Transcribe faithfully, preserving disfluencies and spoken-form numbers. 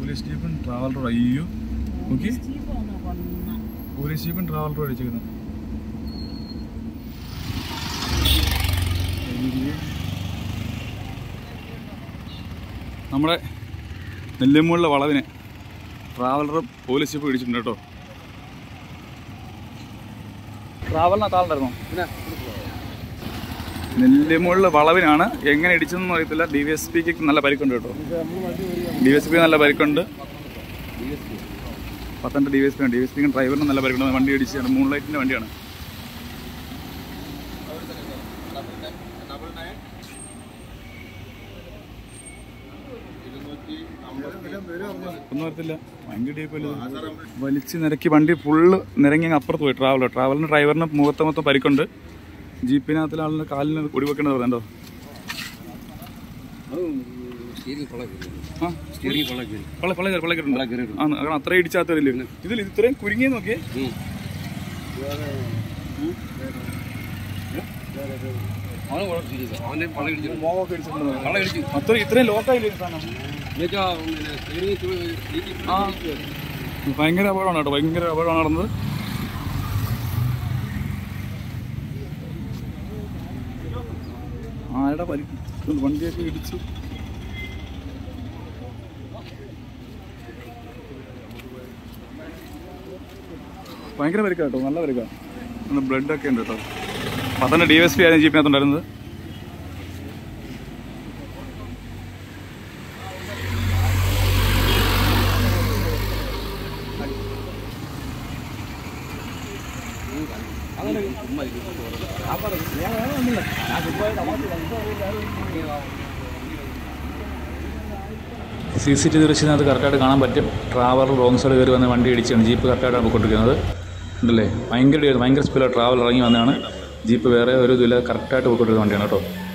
Police ജീപ്പും ട്രാവലറും അയ്യോ നോക്കി police ജീപ്പും ട്രാവലറും അടിച്ചിരിക്കുന്നു. നമ്മുടെ നെല്ലിമുകളിലെ വളവിന് ട്രാവലറും പോലീസ് ജീപ്പും ഇടിച്ചിട്ടുണ്ട് കേട്ടോ. ട്രാവലറിനകത്ത് ആളുണ്ടായിരുന്നോ? നെല്ലിമുകളിലെ വളവിനാണ്. എങ്ങനെ ഇടിച്ചതെന്ന് അറിയത്തില്ല. ഡി വി എസ് പിക്ക് നല്ല പരിക്കുണ്ട് കേട്ടോ. ഡി വി എസ് പി നല്ല പരിക്കുണ്ട്. Pathanamthitta D V S P ആണ്. ഡി വി എസ് പിക്കും ഡ്രൈവറിനും നല്ല പരിക്കുണ്ട്. വണ്ടി ഇടിച്ചാണ്. മൂൺ ലൈറ്റിൻ്റെ വണ്ടിയാണ്. ഒന്നും വരത്തില്ല. ഭയങ്കര ഡീപ്പല്ലേ. വലിച്ച് നിരക്കി വണ്ടി ഫുള്ള് നിരങ്ങി അപ്പുറത്ത് പോയി. ട്രാവലർ ട്രാവലറിന് ഡ്രൈവറിന് മുഖത്ത് മൊത്തം പരിക്കുണ്ട്. ജീപ്പിനകത്തിലെ ആളിന് കാലിന് ഒടി വെക്കേണ്ടത് പറഞ്ഞോ. കാരണം അത്ര ഇടിച്ചാത്തവരില്ലേ ഇതിൽ ഇത്രയും കുരുങ്ങിയ നോക്കിയേ. അത്ര ഇത്രയും ലോക്കായില്ലേ സാധനം. ഭയങ്കര അപകടമാണ് കേട്ടോ. ഭയങ്കര അപകടമാണ് നടന്നത്. ആരുടെ പരിക്ക് വണ്ടിയൊക്കെ ഇടിച്ചു. ഭയങ്കര പരിക്കാ കേട്ടോ. നല്ല പരിക്കാ. ബ്ലഡൊക്കെ ഉണ്ട് കേട്ടോ. പത്തനംതിട്ട ഡി എസ് പി ആയിരുന്നു ജീപ്പിനകത്തുണ്ടായിരുന്നത്. സി സി ടി വി ദൃശ്യത്തിനകത്ത് കറക്റ്റായിട്ട് കാണാൻ പറ്റും. ട്രാവലർ റോങ് സൈഡ് കയറി വന്ന വണ്ടി ഇടിച്ചാണ് ജീപ്പ് കറക്റ്റായിട്ടാണ് പൊയ്ക്കൊണ്ടിരിക്കുന്നത്. ഉണ്ടല്ലേ. ഭയങ്കര ഭയങ്കര സ്പീഡിൽ ട്രാവലർ ഇറങ്ങി വന്നതാണ് ജീപ്പ്. വേറെ ഒരു ഇതില്ല. കറക്റ്റായിട്ട് പോയിക്കൊണ്ടിരുന്ന വണ്ടിയാണ് കേട്ടോ.